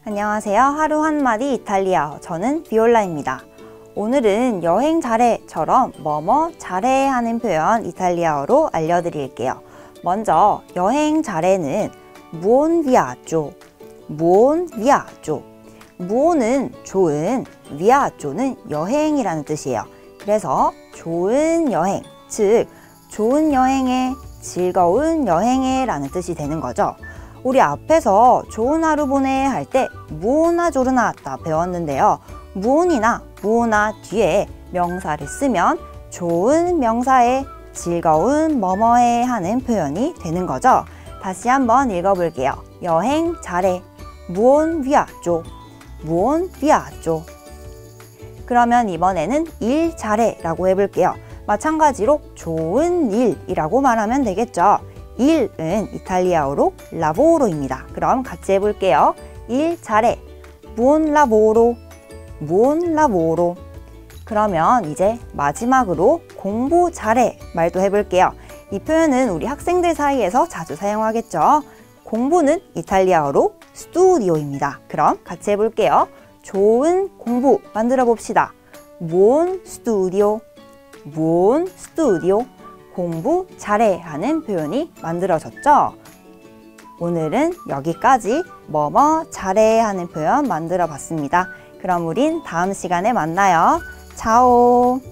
안녕하세요. 하루 한마디 이탈리아어. 저는 비올라입니다. 오늘은 여행 잘해처럼 뭐뭐 잘해 하는 표현 이탈리아어로 알려드릴게요. 먼저 여행 잘해는 buon viaggio, buon viaggio. buon은 좋은, viaggio는 여행이라는 뜻이에요. 그래서 좋은 여행, 즉 좋은 여행에, 즐거운 여행에 라는 뜻이 되는 거죠. 우리 앞에서 좋은 하루 보내 할 때 buona giornata 배웠는데요. buon이나 buona 뒤에 명사를 쓰면 좋은 명사에 즐거운 뭐뭐해 하는 표현이 되는 거죠. 다시 한번 읽어볼게요. 여행 잘해, buon viaggio, buon viaggio. 그러면 이번에는 일 잘해 라고 해볼게요. 마찬가지로 좋은 일이라고 말하면 되겠죠. 일은 이탈리아어로 lavoro입니다. 그럼 같이 해볼게요. 일 잘해, buon lavoro, buon lavoro. 그러면 이제 마지막으로 공부 잘해 말도 해볼게요. 이 표현은 우리 학생들 사이에서 자주 사용하겠죠. 공부는 이탈리아어로 studio입니다. 그럼 같이 해볼게요. 좋은 공부 만들어 봅시다. buon studio, buon studio. 공부 잘해 하는 표현이 만들어졌죠? 오늘은 여기까지 뭐뭐 잘해 하는 표현 만들어 봤습니다. 그럼 우린 다음 시간에 만나요. 차오!